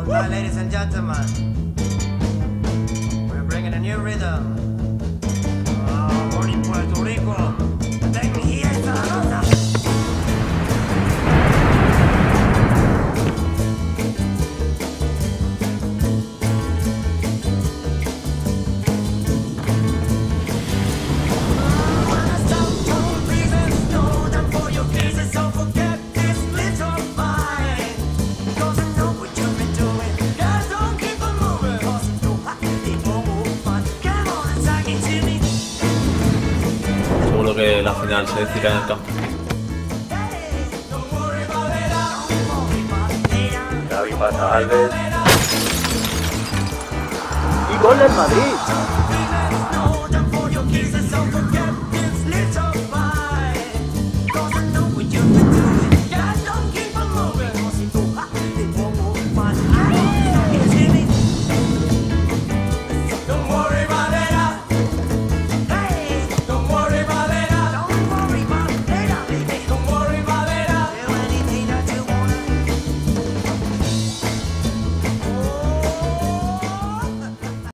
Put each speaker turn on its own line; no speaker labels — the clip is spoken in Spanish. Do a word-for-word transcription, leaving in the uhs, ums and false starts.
Now, ladies and gentlemen, we're bringing a new rhythm. Oh, morning, Puerto Rico. Then here's the rosa.
Seguro que la final se decide en el campo.
Xavi pasa a Alves. ¡Y gol del Madrid!